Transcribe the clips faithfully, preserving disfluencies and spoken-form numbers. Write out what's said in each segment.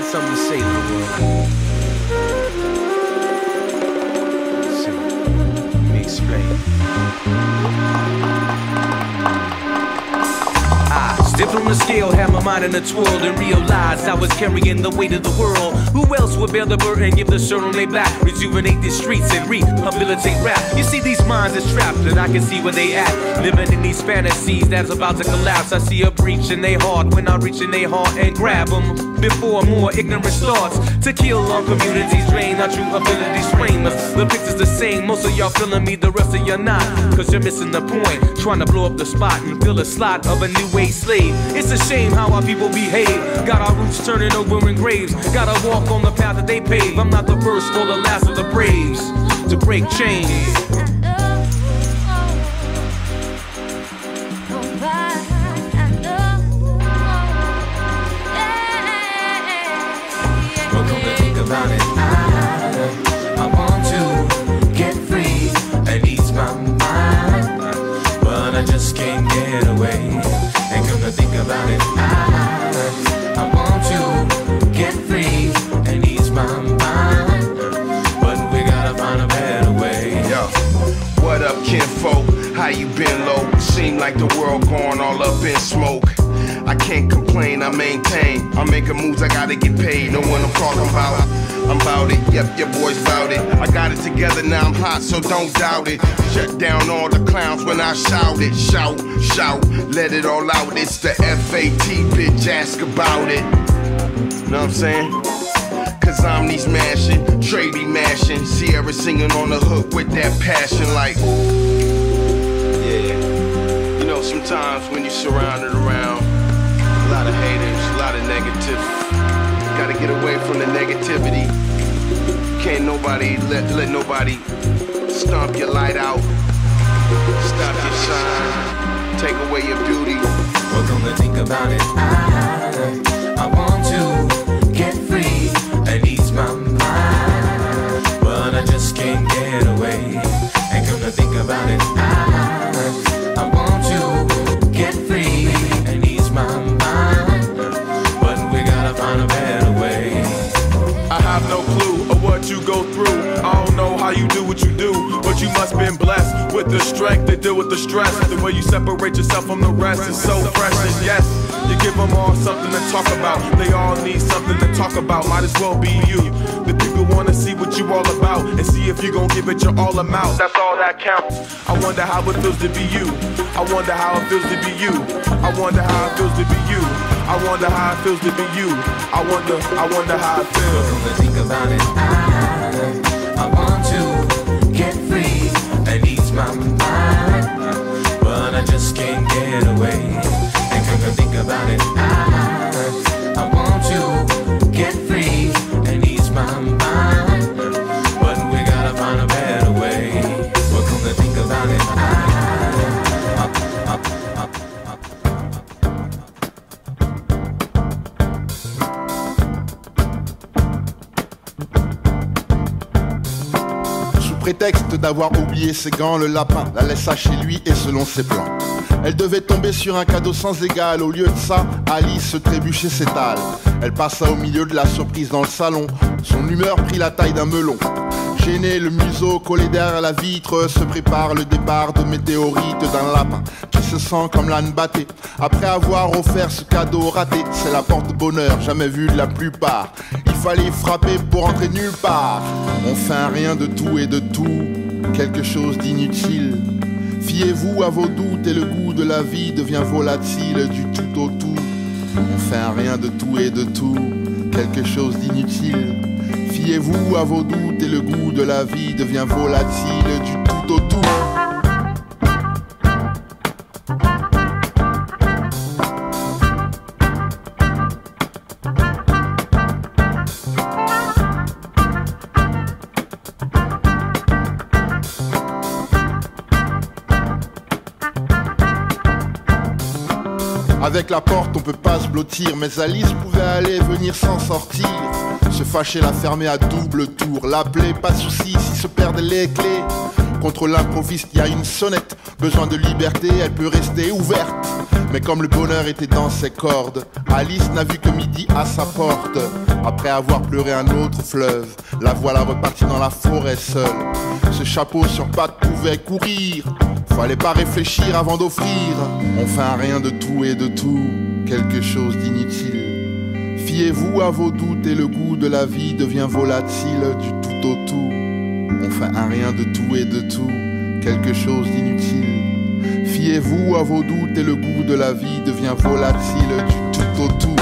something to say to the world. Let's see. Let me explain. Dipped on the scale, had my mind in a twirl, and realized I was carrying the weight of the world. Who else would bear the burden, give the shirt on their back, rejuvenate the streets and rehabilitate rap? You see, these minds is trapped, and I can see where they at, living in these fantasies that's about to collapse. I see a breach in their heart when I reach in their heart and grab them before more ignorance starts to kill our communities, drain our true abilities, frame us. The picture's the same, most of y'all feeling me, the rest of y'all not, cause you're missing the point, trying to blow up the spot and fill a slot of a new age slave. It's a shame how our people behave. Got our roots turning over in graves. Gotta walk on the path that they pave. I'm not the first or the last of the braves to break chains. But come to think about it, I, I want to get free and ease my mind, but I just can't get away. And come to think about it, I, I want to get free and ease my mind, but we gotta find a better way. Yo, what up, kinfolk? How you been, low? Seem like the world going all up in smoke. I can't complain, I maintain. I'm making moves, I gotta get paid. Know what I'm talking about? I'm about it, yep, your boy's about it. I got it together, now I'm hot, so don't doubt it. Shut down all the clowns when I shout it. Shout, shout, let it all out. It's the F A T, bitch, ask about it. Know what I'm saying? Cause I'm these mashing, Trady mashing, Sierra singing on the hook with that passion like, yeah. You know, sometimes when you're surrounded around a lot of haters, a lot of negative, gotta get away from the negativity. Can't nobody, let, let nobody stomp your light out, stop your shine, take away your beauty. Well, come to think about it, I, I want to get free and ease my mind, but I just can't get away. And come to think about it, I, I want to get free and ease my mind, but we gotta find a better way. I have no clue of what you go through. I don't know how you do what you do, but you must been blessed with the strength to deal with the stress. The way you separate yourself from the rest is so precious. Yes, you give them all something to talk about. They all need something to talk about. Might as well be you. The people wanna see what you all about and see if you gon' give it your all amount. That's all that counts. I wonder how it feels to be you. I wonder how it feels to be you. I wonder how it feels to be you. I wonder how it feels to be you. I wonder, I wonder how it feels. Come to think about it, I, I want to get free and ease my mind, but I just can't get away. And come to think about it, I, I want to get free and ease my mind, but we gotta find a better way. Well, come to think about it, I, I, I, I, Prétexte d'avoir oublié ses gants, le lapin la laissa chez lui et selon ses plans. Elle devait tomber sur un cadeau sans égal. Au lieu de ça, Alice se trébuchait s'étale. Elle passa au milieu de la surprise dans le salon. Son humeur prit la taille d'un melon. Gêné, le museau collé derrière la vitre, se prépare le départ de météorite d'un lapin qui se sent comme l'âne batté. Après avoir offert ce cadeau raté, c'est la porte-bonheur jamais vue de la plupart. Il fallait frapper pour entrer nulle part. On fait un rien de tout et de tout, quelque chose d'inutile. Fiez-vous à vos doutes et le goût de la vie devient volatile du tout au tout. On fait un rien de tout et de tout, quelque chose d'inutile. Fiez-vous à vos doutes et le goût de la vie devient volatile du tout au tout. Avec la porte on peut pas se blottir, mais Alice pouvait aller et venir s'en sortir. Se fâcher, la fermer à double tour, l'appeler, pas de soucis si se perdent les clés. Contre l'improviste, y a une sonnette. Besoin de liberté, elle peut rester ouverte. Mais comme le bonheur était dans ses cordes, Alice n'a vu que midi à sa porte. Après avoir pleuré un autre fleuve, la voilà repartie dans la forêt seule. Ce chapeau sur pattes pouvait courir. Fallait pas réfléchir avant d'offrir. On fait un rien de tout et de tout, quelque chose d'inutile. Fiez-vous à vos doutes et le goût de la vie devient volatile du tout au tout. On fait un rien de tout et de tout, quelque chose d'inutile. Fiez-vous à vos doutes et le goût de la vie devient volatile du tout au tout.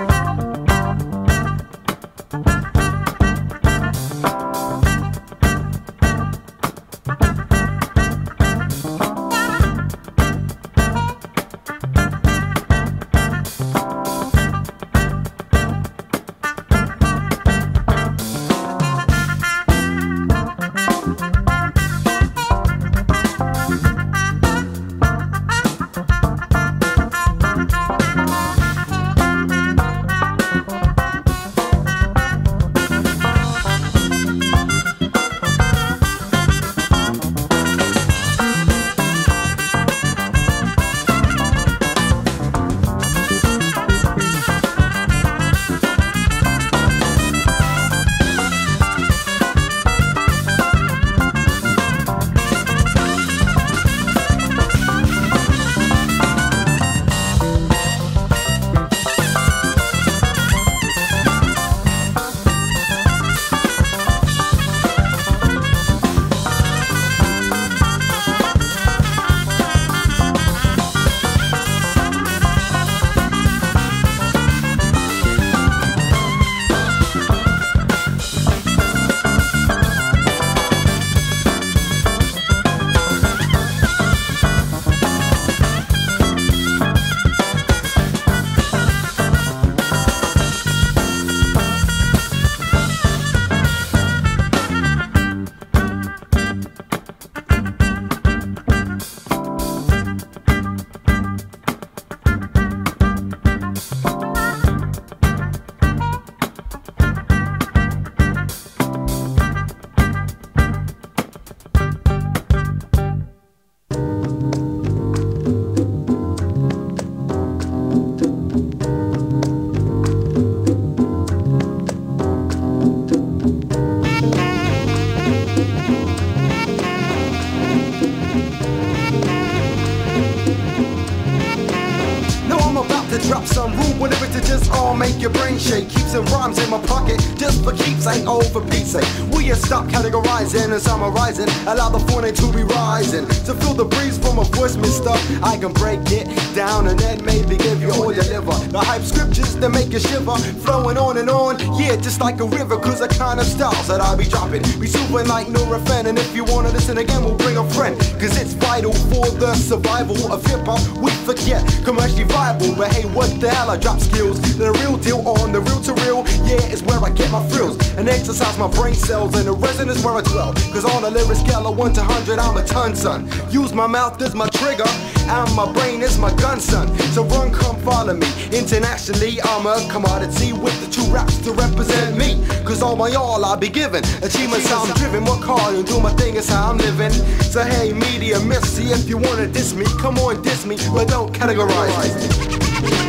Rhymes in my pocket, just for keeps, ain't over Pete's sake. We are stop categorizing and summarizing, allow the phone to be rising. To feel the breeze from a voice mister, I can break it down and then maybe give you all your liver. The hype scriptures that make you shiver, flowing on and on, yeah, just like a river. Cause the kind of styles that I'll be dropping be super like Nurofen. And if you wanna listen again, we'll bring a friend, cause it's vital for the survival of hip-hop. We forget commercially viable, but hey, what the hell, I drop skills. The real deal on the real to real, yeah, is where I get my thrills and exercise my brain cells, and the resonance where I dwell. Cause on a lyric scale of one to hundred, I'm a ton, son. Use my mouth as my trigger, and my brain is my gun, son. So run, come follow me. Internationally, I'm a commodity with the two raps to represent me. Cause all my all I'll be giving. Achievements I'm driven, work hard and do my thing is how I'm living. So hey, media missy, if you wanna diss me, come on, diss me, but don't categorize me.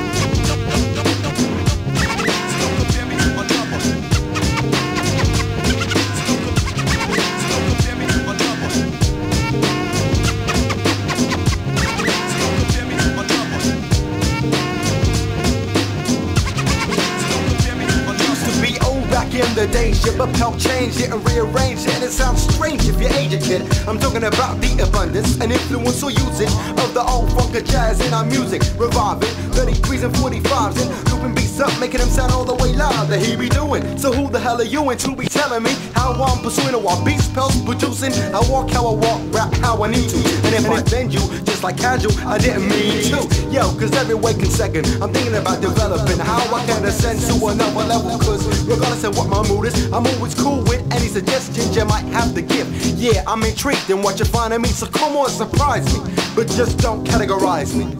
The days you but help change it and rearrange it, and it sounds strange if you age a kid. I'm talking about the abundance and influence or usage of the old funk of jazz in our music, reviving thirty-threes and forty-fives and looping beats up, making them sound all the way loud that he be doing. So who the hell are you and to be telling me how I'm pursuing or what beats spells producing? I walk how I walk, rap how I need to, and if I bend you just like casual, I didn't mean to. Yo, cause every waking second I'm thinking about developing how I can ascend to another level. Cause regardless of what my mood is, I'm always cool with any suggestions you might have to give. Yeah, I'm intrigued in what you find in me, so come on, surprise me, but just don't categorize me.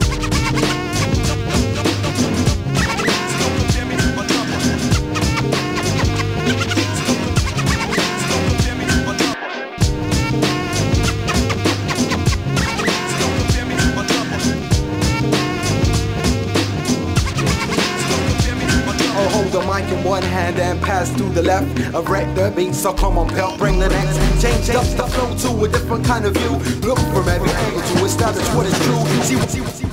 and then pass to the left. Erect the beat, so come on, pelt, bring the next. Change up the flow to a different kind of view. Look from every angle to establish what is true. See what, see what, see what.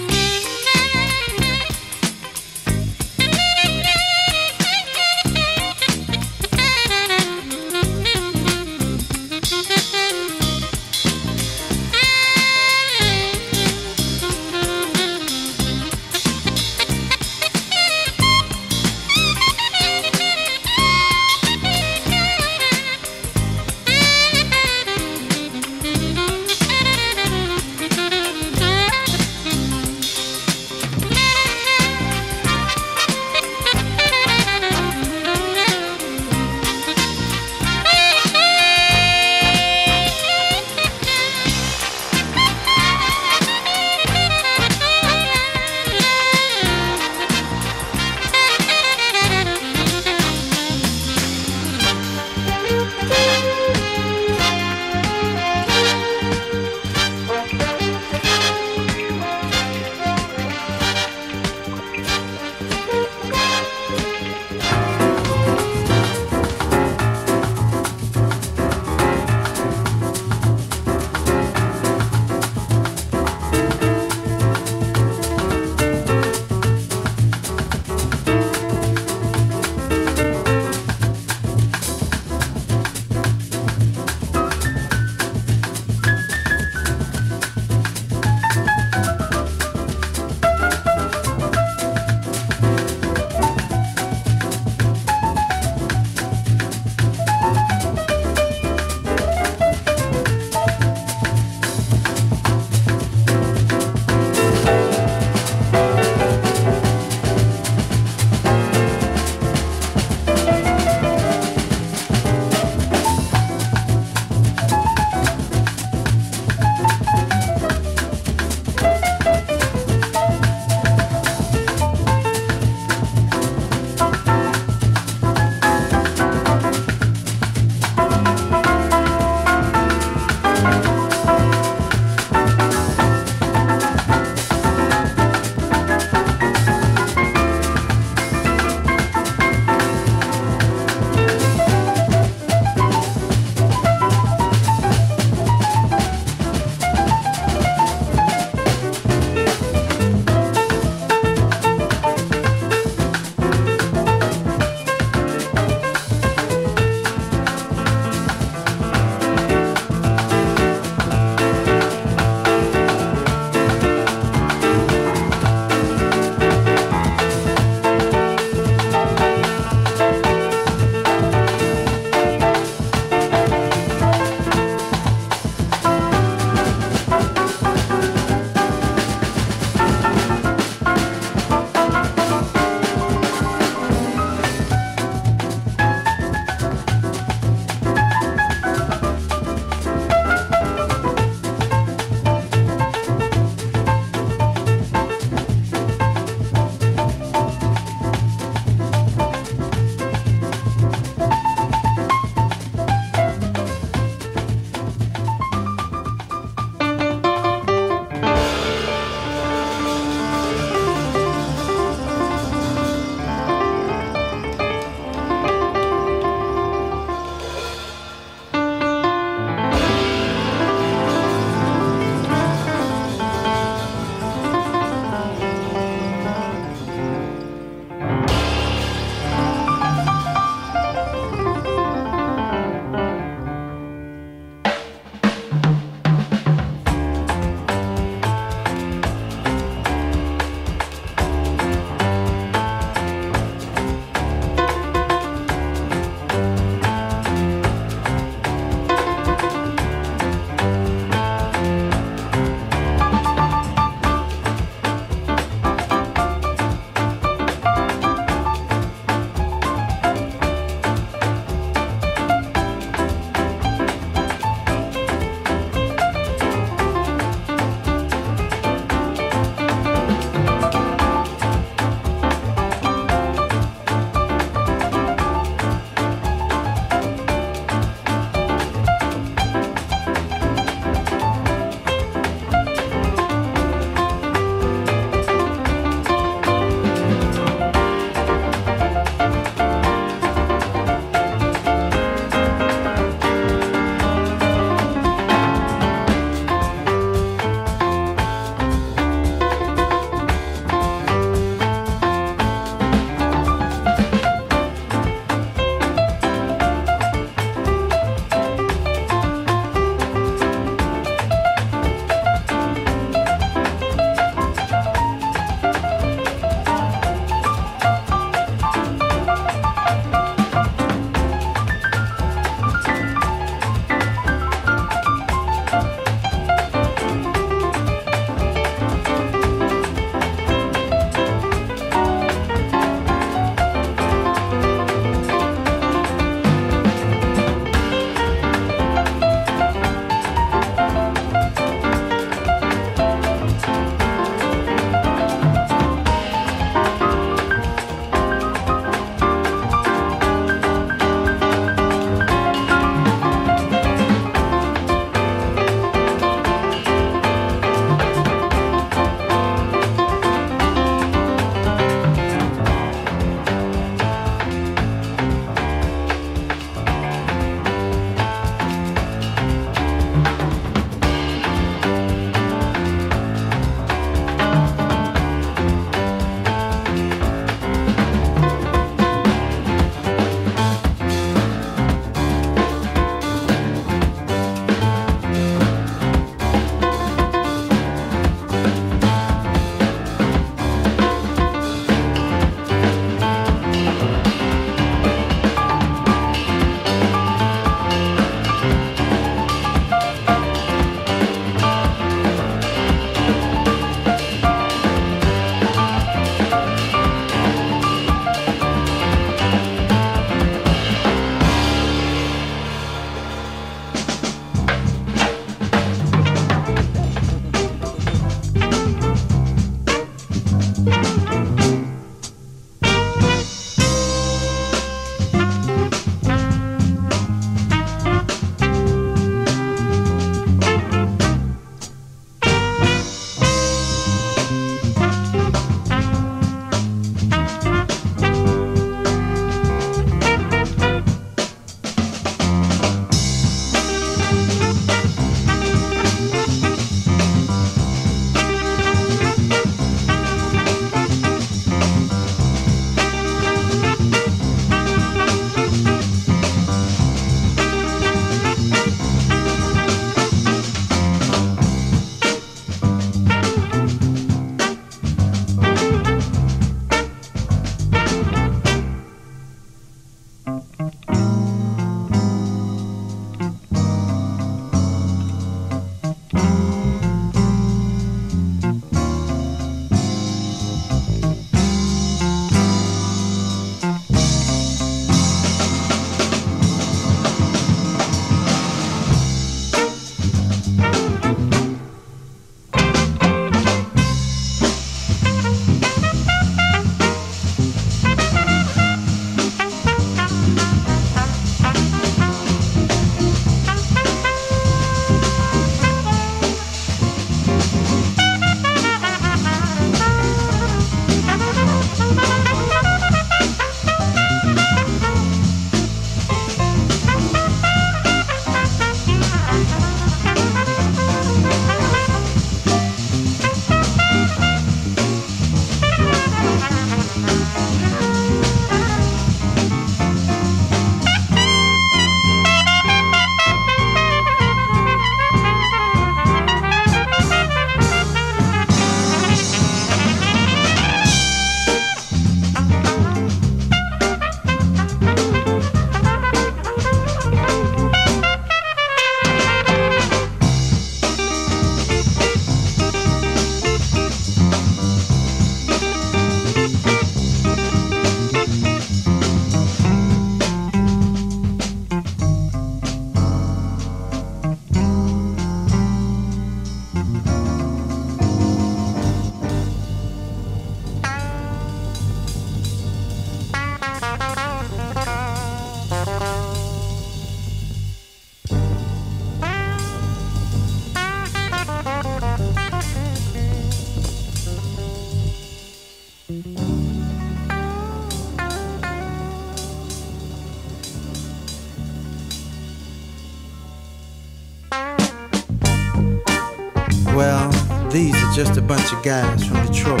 Well, these are just a bunch of guys from Detroit.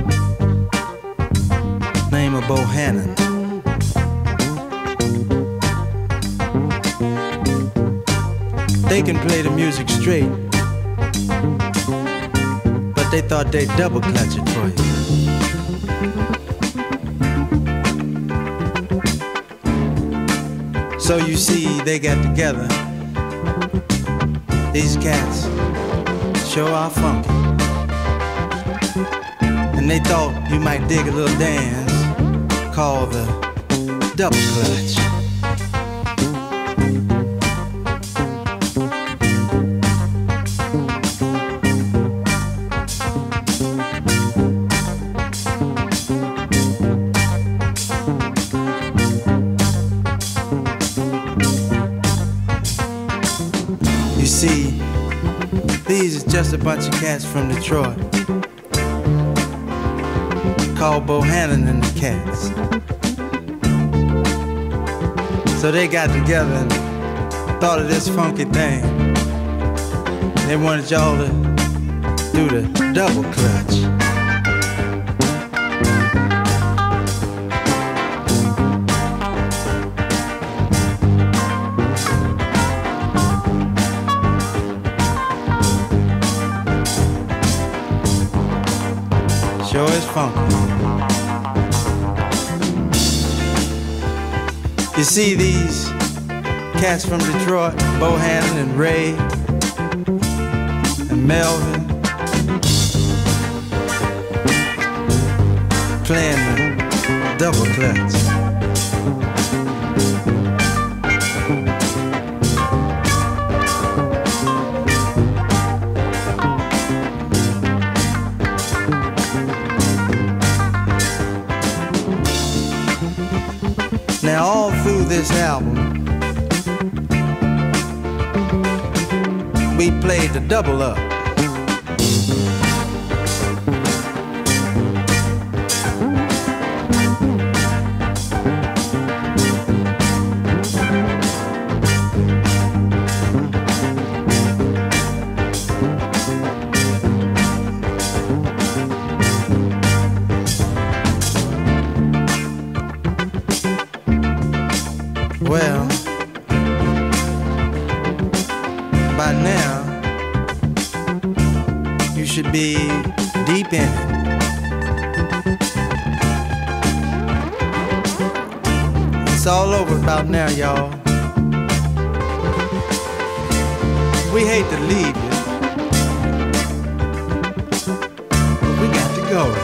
Name of Bohannon. They can play the music straight, but they thought they'd double clutch it for you. So you see, they got together. These cats sure are funky. And they thought you might dig a little dance called the double clutch. See, these are just a bunch of cats from Detroit called Bohannon and the Cats. So they got together and thought of this funky thing. They wanted y'all to do the double clutch. Sure is funky. You see these cats from Detroit, Bohannon and Ray and Melvin, playing the double clutch. Now all through this album, we played the double up. Well, by now, you should be deep in it. It's all over about now, y'all. We hate to leave you, but we got to go.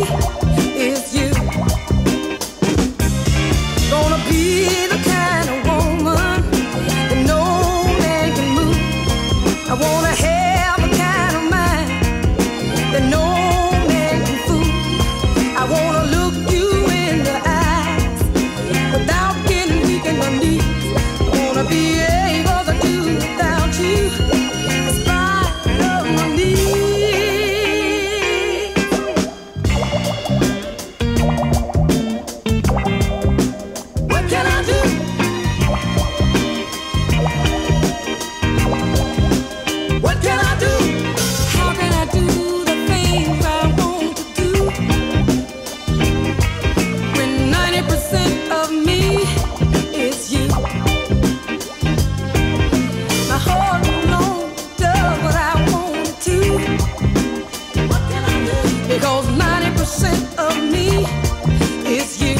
is you. Gonna be the kind of woman that no man can move. I wanna have a kind of mind that no man can fool. I wanna look you in the eyes without getting weak in my knees. I wanna be able to do without you in spite of my needs. What can I do? What can I do? How can I do the things I want to do when ninety percent of me is you? My heart alone does what I want to. What can I do? Because ninety percent of me is you.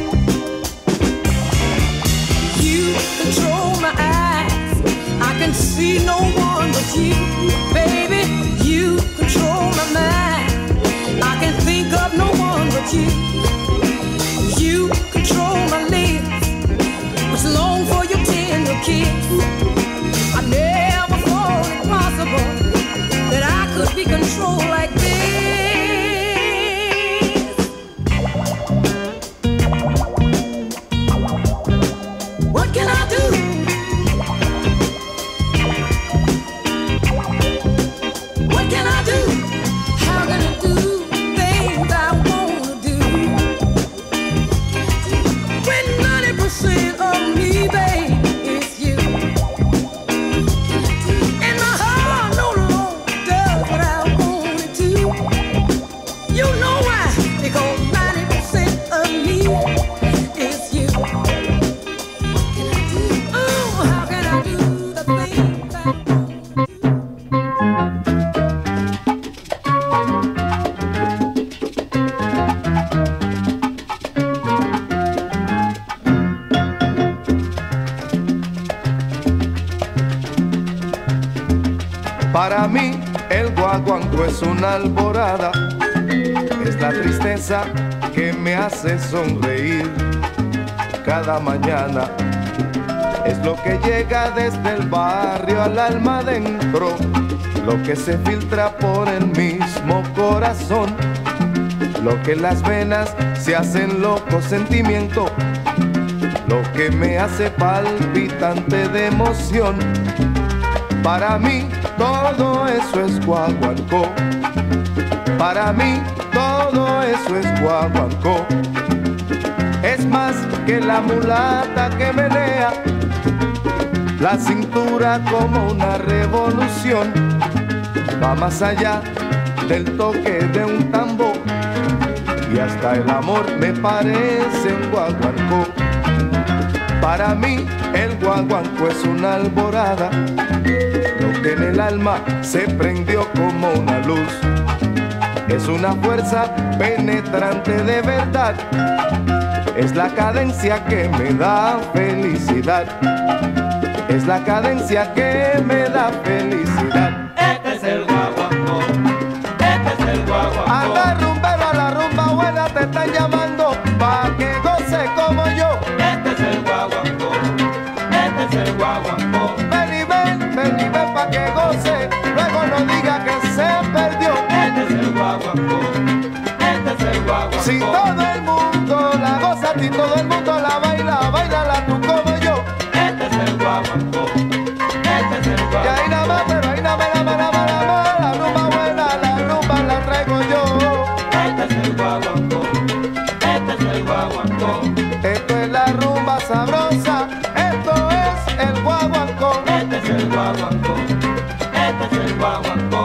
You control my eyes. I can see no one but you, baby. You control my mind. I can think of no one but you. You control my lips, which long for your tender kiss. I never thought it possible that I could be controlled like this. What can I do? What can I do? How can I do things I wanna do when ninety percent of me, babe, is you? And my heart no longer does what I want it to. You know why? Because ninety percent of me is you. Oh, how can I do the things I want to do? Para mí el guaguancó es una alborada, es la tristeza que me hace sonreír cada mañana. Es lo que llega desde el barrio al alma adentro, lo que se filtra por el mismo corazón, lo que en las venas se hacen loco sentimiento, lo que me hace palpitante de emoción. Para mí todo eso es guaguancó. Para mí todo eso es guaguancó. Es más que la mulata que menea la cintura como una revolución. Va más allá del toque de un tambor y hasta el amor me parece un guaguancó. Para mí el guaguancó es una alborada, lo que en el alma se prendió como una luz. Es una fuerza penetrante de verdad, es la cadencia que me da felicidad, es la cadencia que me da felicidad. Este es el guaguancó, este es el guaguancó. Anda rumbero, a la rumba buena te están llamando, pa' que goce como yo. Este es el guaguancó, este es el guaguancó. Ven y ven, ven y ven pa' que goce, luego no diga que se perdió. Este es el guaguancó, este es el guaguancó. Si todo el mundo la goza, si todo el mundo la baila, bailala tú como yo. Este es el guaguancó, este es el guaguancó. Y ahí nada más, pero ahí nada más, nada más, nada más, nada más, la rumba buena, la rumba la traigo yo. Este es el guaguancó, este es el guaguancó. Esto es la rumba sabrosa, esto es el guaguancó. Este es el guaguancó, este es el guaguancó.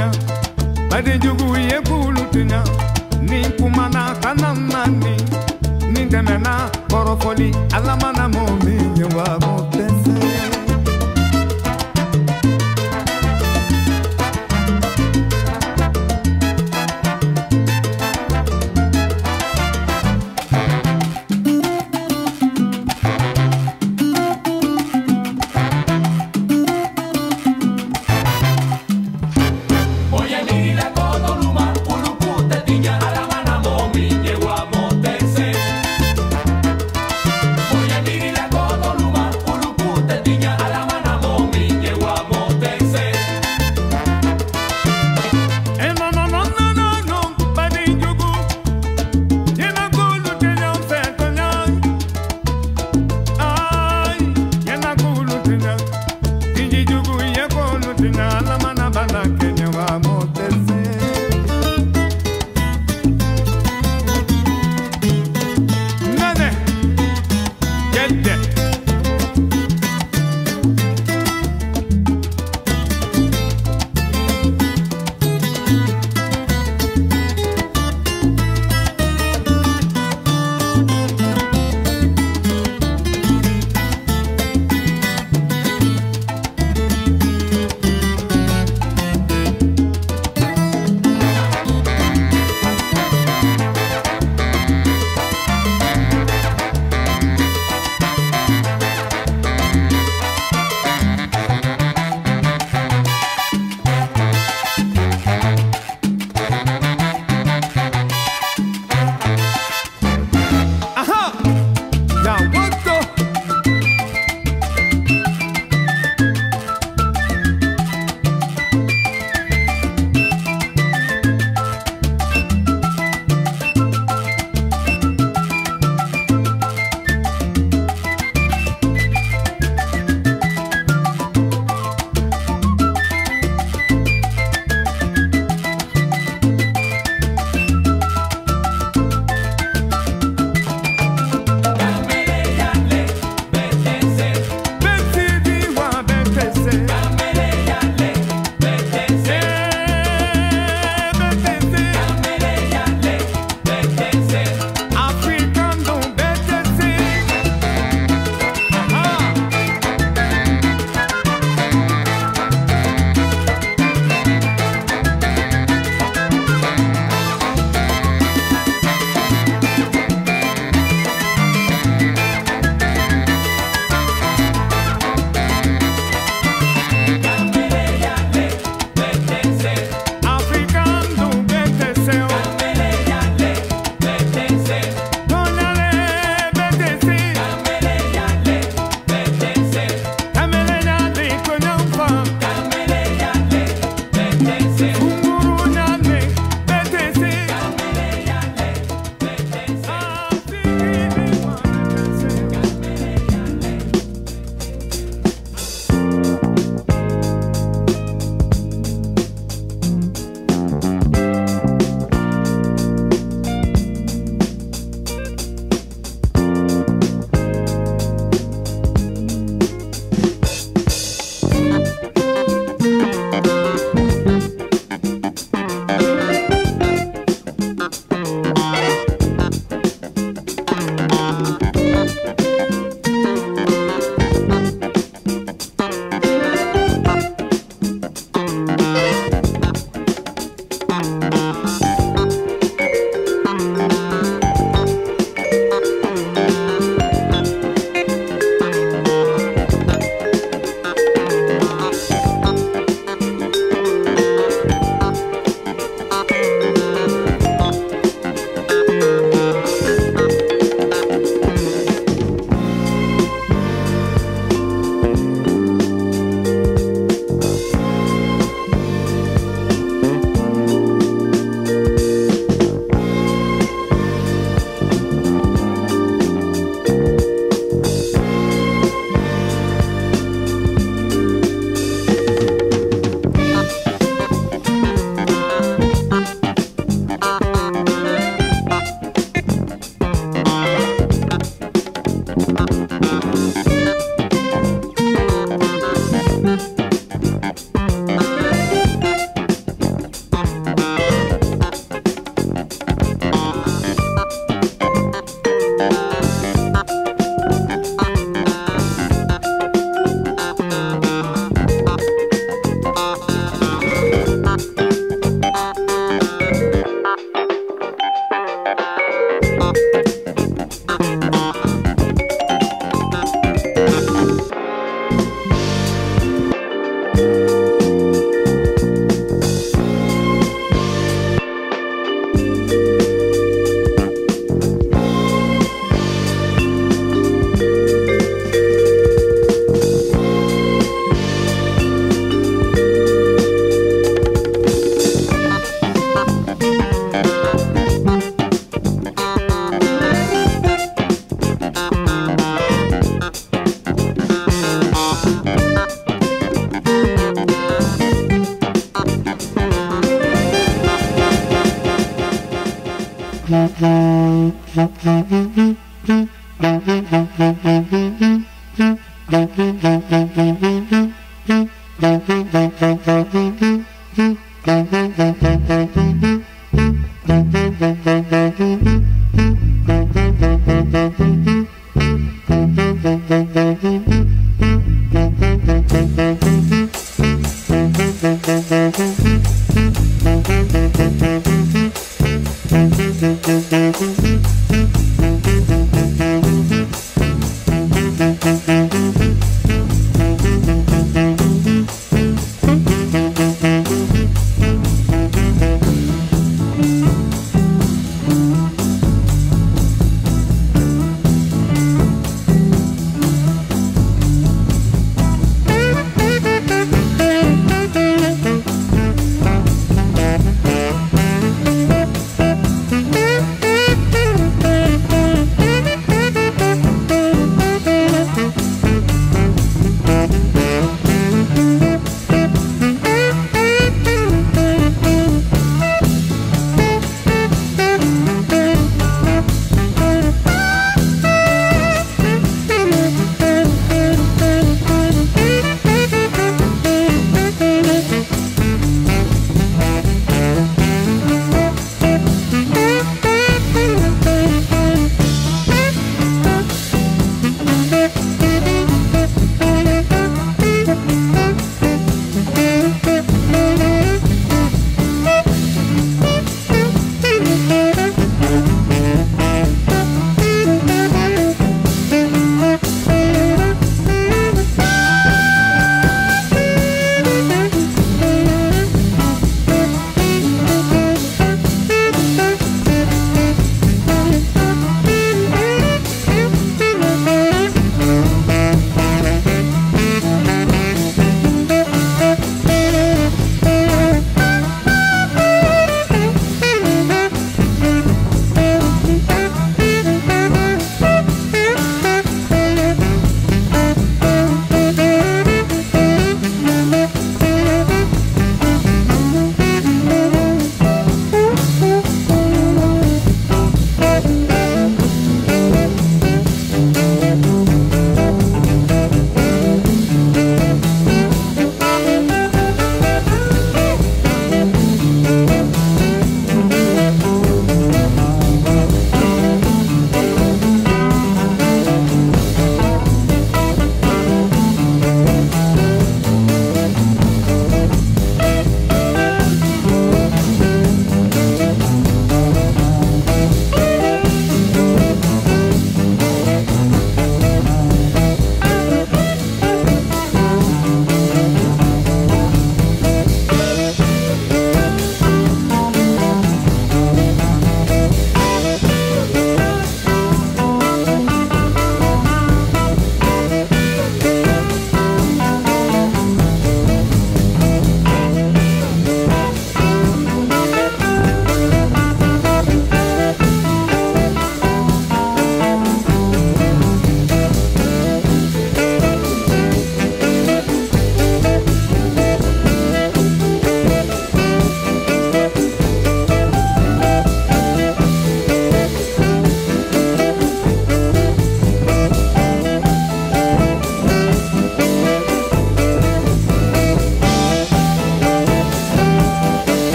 tinya bade jugu ye kulu tinya ni kumana kanamani ni demena korofoli alamana momi ye wa motese. Voy a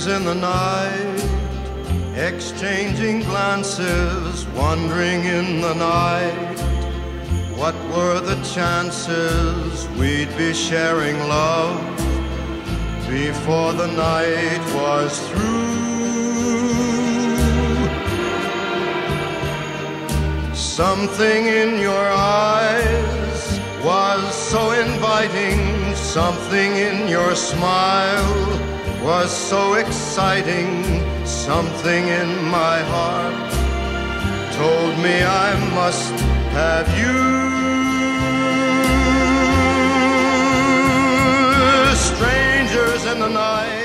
Strangers in the night, exchanging glances, wandering in the night. What were the chances we'd be sharing love before the night was through? Something in your eyes was so inviting, something in your smile was so exciting, something in my heart told me I must have you. Strangers in the night,